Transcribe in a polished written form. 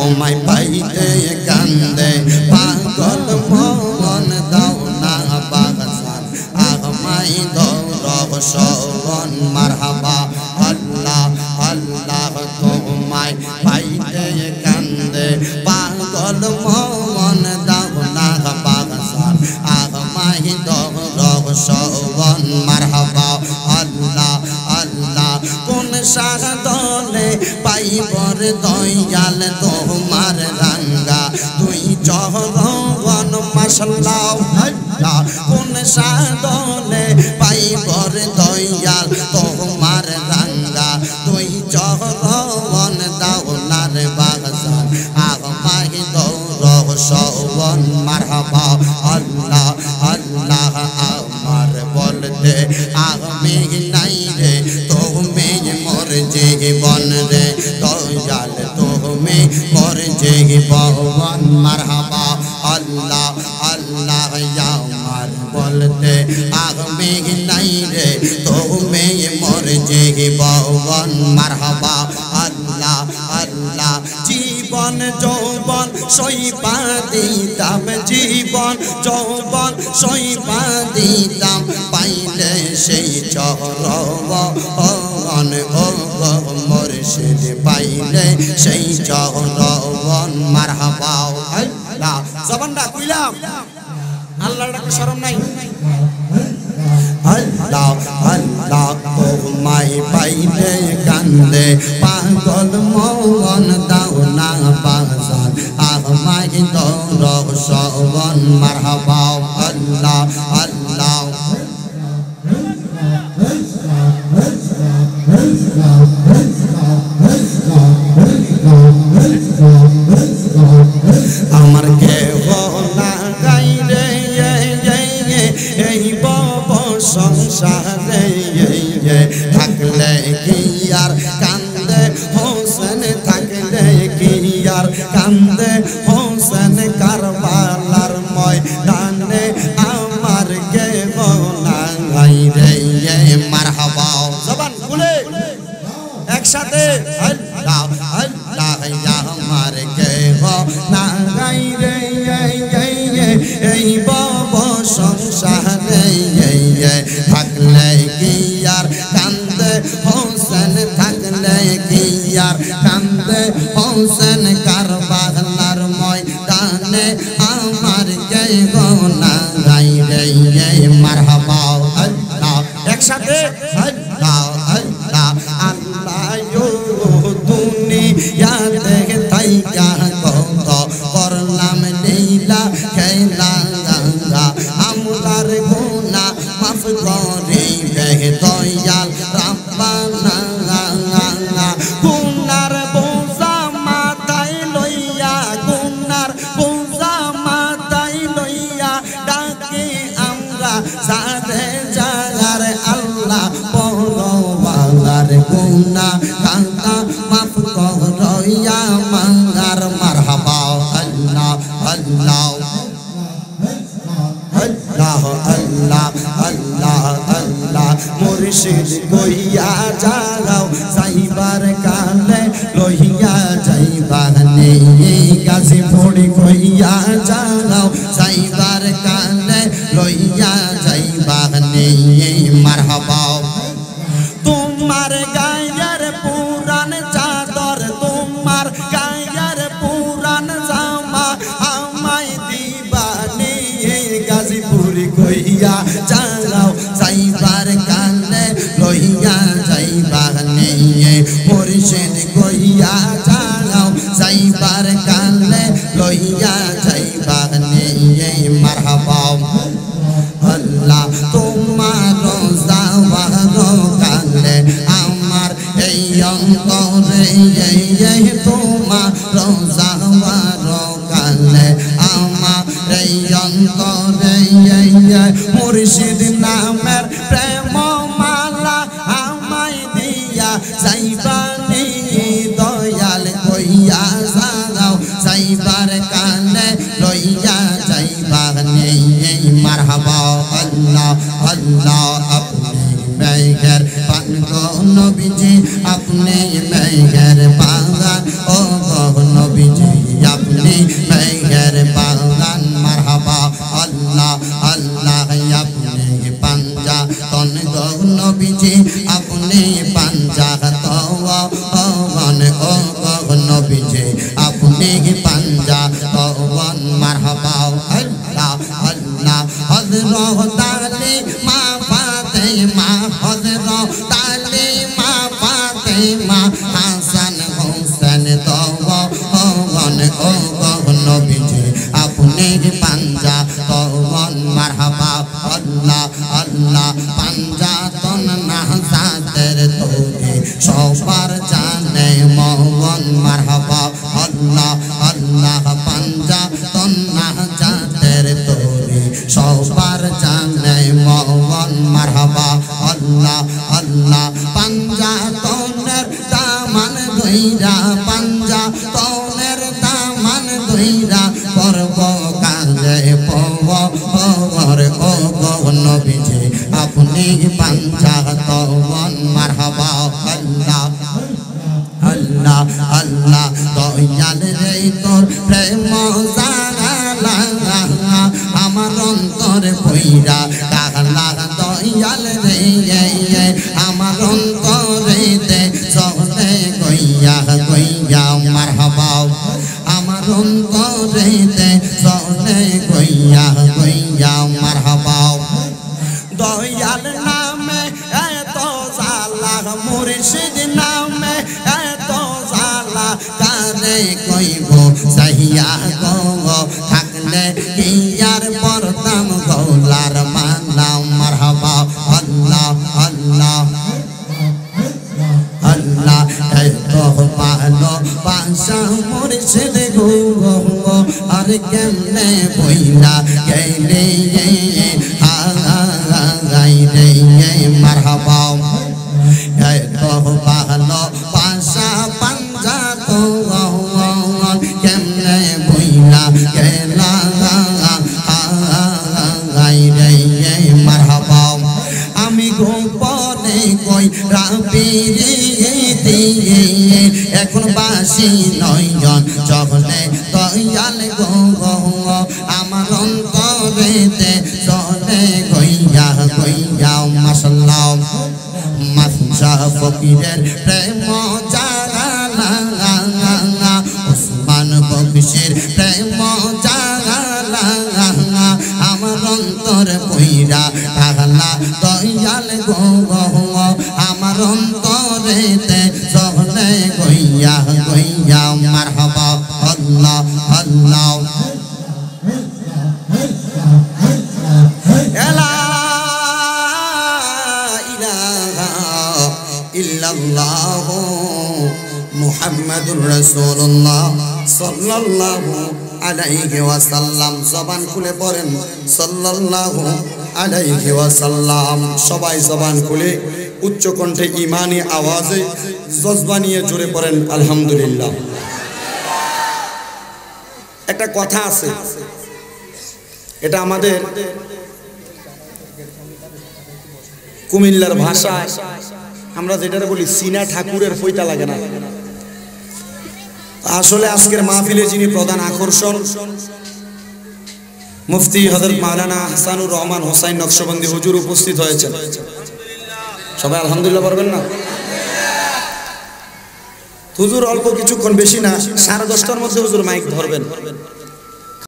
তোমায় পাইতে কান্দে পাগল মন দাও না বাগসান আমায় দৌড় শোভন মারহাবা আল্লাহ আল্লাহ তোমায় পাইতে কান্দে পাগল মন দাও না বাগসান আমায় দৌড় শোভন মারহাবা আল্লাহ আল্লাহ কোন সাদলে পাইবর দয়াল তোমার রাঙ্গা তুই চরণ মাশাআল্লাহ আল্লাহ কোন সাদলে পাইবর দয়াল তোমার রাঙ্গা তুই চরণ দাওলার বাগসান আমায় দৌড় শোভন মারহাবা আল্লাহ আল্লাহ আমার বলতে আমি নাই রে তুমি মোর জীবন রে দয়াল তুমি মোর জীবন মারহাবা আল্লাহ আল্লাহ আমার বলতে আমি নাই রে তুমি মোর জীবন মারহাবা আল্লাহ আল্লাহ জীবন যৌবন সইপা দিতাম জীবন যৌবন সইপা দিতাম পাইলে সেই চরণ ও মুর্শিদ পাইলে সেই চরণ মারহাবা আল্লাহ জবানটা কইলাম আল্লাহর ডাকে শরম নাই আল্লাহ আল্লাহ তোমায় পাইলে কান্দে পাগল মন দাও না বাগসান আমায় দৌড় শোভন মারহাবা আল্লাহ আল্লাহ আমার কেহ না গাইরে এই বব সংসারে থাকলে কি আর কান্দে হোসেন থাকলে কি আর কান্দে হোসেন কারবালার ময়দানে আমার কেহ না গাইরে মারহাবা জবান খুলে একসাথে আল্লাহ আল্লাহ আমার কেহ না গাইরে এই বব সংসারে থাকলে কি আর কান্দে হোসেন থাকলে কি আর কান্দে হোসেন কারবালার ময়দানে আমার কেহ না গাইরে মারহাবা আল্লাহ একসাথে আল্লাহ আল্লাহ আল্লাহ দুনিয়াতে তাইকা কত করলাম লীলা খেলা আমরার গুনাহ মাফ করিবে দয়াল রাব্বানা গুনার বোঝা মাথায় লইয়া গুনার বোঝা মাথায় লইয়া ডাকে আমরা সারে জাগার আল্লাহ পরওয়ালার গুনাহ কান্দা মাফ করিয়া মাঙ্গার মারহাবা আল্লাহ আল্লাহ আল্লাহ আল্লাহ আল্লাহ আল্লাহ মুর্শিদ কইয়া যাও সাইবার কালে লইয়া যাইবা নে গাজীপুর কইয়া যাও সাইবার কালে লইয়া যাইবা নে মারহাবা তোমার গায়ের পুরান চাদর তোমার গায়ের পুরান জামা আমায় দিবানি গাজীপুর কইয়া যাও সাইবার কালে লইয়া যাইবা নে মুর্শিদ কইয়া যাও সাইবার কালে লইয়া যাইবা নে মারহাবা আল্লাহ তোমার যাওয়ার কালে আমার এই অন্তরে তোমার যাওয়ার কালে আমার এই অন্তরে মুর্শিদ নামের প্রেম মালা আমায় দিয়া যাইবানি দয়াল কইয়া যাও যাইবার কালে লইয়া যাইবানি মারহাবা আল্লাহ আল্লাহ আপনি মেঘের পানগো নবীজি আপনি মেঘের বাগান ও নবীজি अपने पंजा तौवन मरहबा अल्लाह अल्लाह हज़रत ताली माँ फातिमा हज़रत ताली माँ फातिमा हसन हुसैन तौवन ओ नबीजी अपने पंजा तौवन मरहबा अल्लाह अल्लाह पंजा तन नाज़ातर तोरे सबर जाने मौवन मरहबा अल्लाह अल्लाह पंजा तन नाज़ातर तोरे सबर जाने मौवन मरहबा अल्लाह अल्लाह पंजा तोनेर दामन धइरा पंजा तोनेर दामन धइरा करब काजे पवर ओ नबीजी अपनी पंजा तौवन मरहबा अल्लाह अल्लाह अल्लाह दयाल रे तोर प्रेम জাগালা আমার অন্তর কইরা কাগলা দয়াল রে আমার অন্তরেতে চলে কইয়া কইয়া মারহাবা আমার অন্তরেতে চলে কইয়া কইয়া মারহাবা দয়াল নামে এত জালা মুর্শিদ নামে এত জালা কারে কইব সাহিয়া গো থাকলে কি আর পরতাম গৌলার মানা মারহাবা আল্লাহ আল্লাহ अल्लाह तो पालो पाशा मुर्शिद गो और केमने बोइला गैले हाय रे मरहबा तो पालो पाशा पंजा तो केमने बोइला गैला हाय रे मरहबा आमी गोपने कोई राबीरी এখন বাসি নয়ন চলে দয়াল গো আমার অন্তরেতে চলে গইয়া গইয়া মাশাআল্লাহ মাসা ফকিরের প্রেম জাগালা ওসমান বকশির প্রেম জাগালা আমার অন্তর কইরা কাগলা দয়াল গো আমার অন্তরেতে চলে গইয়া গইয়া মারহাবা আল্লাহ আল্লাহ লা ইলাহা ইল্লাল্লাহ মুহাম্মাদুর রাসূলুল্লাহ সাল্লাল্লাহু আলাইহি ওয়াসাল্লাম জবান খুলে পড়েন সাল্লাল্লাহু আলাইহি ওয়াসাল্লাম সবাই জবান খুলে উচ্চ কণ্ঠে ঈমানি আওয়াজে জজবা নিয়ে জোরে পড়েন আলহামদুলিল্লাহ একটা কথা আছে এটা আমাদের কুমিল্লার ভাষায় আমরা যেটা বলি সিনা ঠাকুরের পয়তা লাগে না আসলে আজকের মাহফিলে যিনি প্রধান আকর্ষণ মুফতি হযরত মাওলানা হাসানুর রহমান হোসাইন নকশবন্দি হুজুর উপস্থিত হয়েছেন সবাই আলহামদুলিল্লাহ বলবেন না হুজুর অল্প কিছুক্ষণ বেশি না 10:30টার মধ্যে হুজুর মাইক ধরবেন